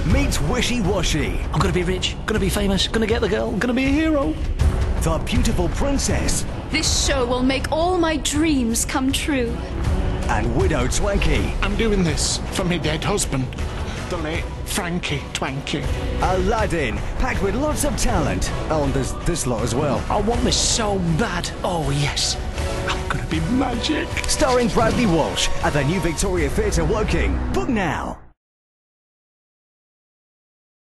meets wishy-washy. I'm gonna be rich, gonna be famous, gonna get the girl, gonna be a hero. The beautiful princess This show will make all my dreams come true. and widow Twanky. I'm doing this for me dead husband, the late Frankie Twanky. Aladdin, packed with lots of talent. Oh, and there's this lot as well. I want this so bad. Oh, yes. I'm gonna be magic. Starring Bradley Walsh at the New Victoria Theatre Woking. Book now.